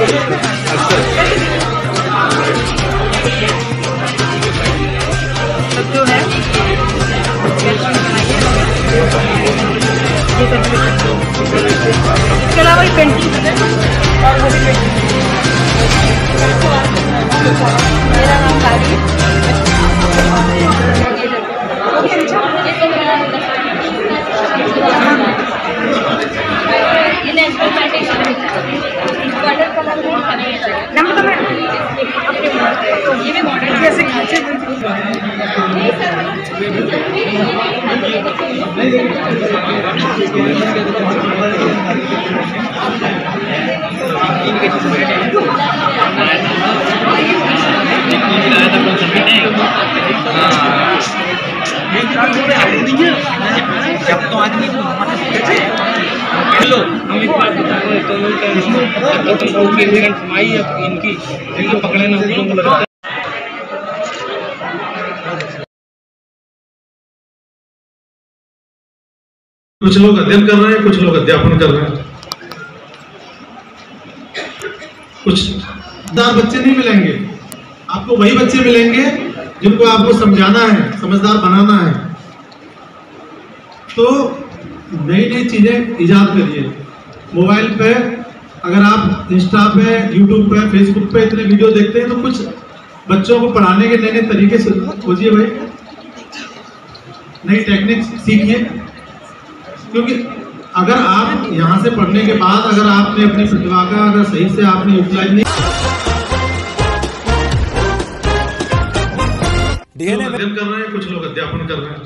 सब जो है इसके अलावा पेंटिंग और वो भी पेंटिंग। मेरा नाम गाड़ी जब तो आदमी हेलो हम एक बात इनकी पकड़े ना कुछ लोग अध्ययन कर रहे हैं, कुछ लोग अध्यापन कर रहे हैं। कुछ समझदार बच्चे नहीं मिलेंगे, आपको वही बच्चे मिलेंगे जिनको आपको समझाना है, समझदार बनाना है। तो नई नई चीजें इजाद करिए। मोबाइल पे अगर आप इंस्टा पे, यूट्यूब पे, फेसबुक पे इतने वीडियो देखते हैं तो कुछ बच्चों को पढ़ाने के नए नए तरीके से खोजिए भाई, नई टेक्निक सीखिए। क्योंकि अगर आप यहाँ से पढ़ने के बाद अगर आपने अपनी प्रतिभा का अगर सही से आपने यूटिलाइज नहीं अध्ययन कर रहे हैं, कुछ लोग अध्यापन कर रहे हैं।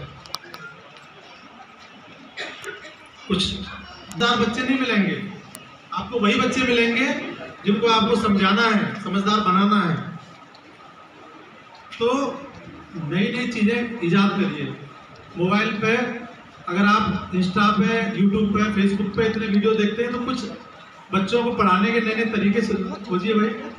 कुछ समझदार बच्चे नहीं मिलेंगे, आपको वही बच्चे मिलेंगे जिनको आपको समझाना है, समझदार बनाना है। तो नई नई चीजें इजाद करिए। मोबाइल पे अगर आप इंस्टा पे, यूट्यूब पे, फेसबुक पे इतने वीडियो देखते हैं तो कुछ बच्चों को पढ़ाने के नए नए तरीके से खोजिए भाई।